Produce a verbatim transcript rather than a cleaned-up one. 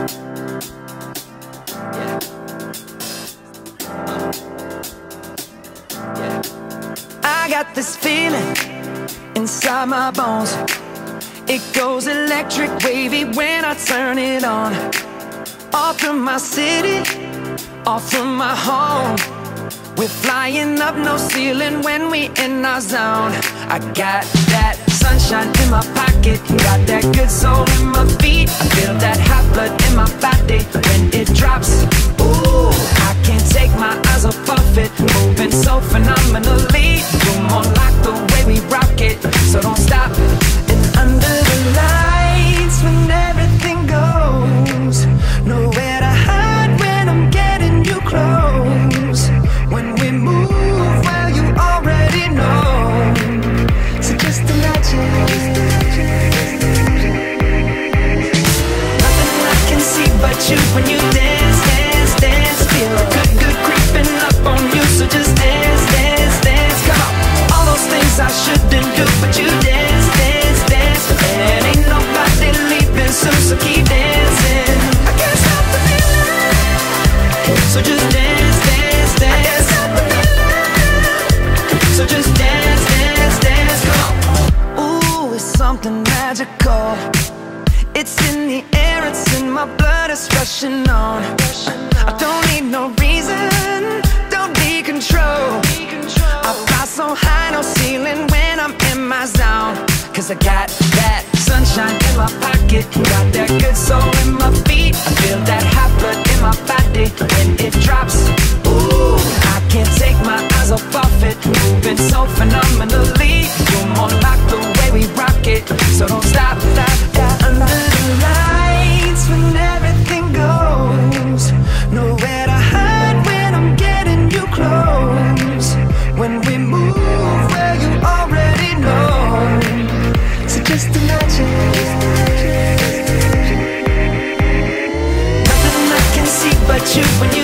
Yeah. Uh. Yeah. I got this feeling inside my bones. It goes electric wavy when I turn it on. Off from my city, off from my home. We're flying up, no ceiling when we in our zone. I got that sunshine in my pocket, got that good soul in my feet. I feel that hot blood in my body when it drops. Ooh, I can't take my eyes off of it, moving so phenomenally. You're more like the way we rock it, so don't stop. And under the lights, when everything goes, nowhere to hide when I'm getting you close. When we move, well, you already know. So just imagine. Nothing I can see but you when you dance, dance, dance. Feel good, good creeping up on you. So just dance, dance, dance. Come on. All those things I shouldn't do, but you dance, dance, dance. And ain't nobody leaving soon, so keep dancing. I can't stop the feeling. So just dance, dance, dance. I can't stop the feeling. So just dance, dance, dance. Come on. Ooh, it's something magical. It's in the air, it's in my blood, it's rushing on. I don't need no reason, don't need control. I fly so high, no ceiling when I'm in my zone. Cause I got that sunshine in my pocket, got that good soul in my feet. I feel that hot blood in my body when it drops. Ooh, I can't take my eyes off of it, moving so phenomenally. You're more like the way we rock it, so don't stop, stop, stop. Under the lights, when everything goes, nowhere to hide when I'm getting you close. When we move, well, you already know. So just imagine. Nothing I can see but you when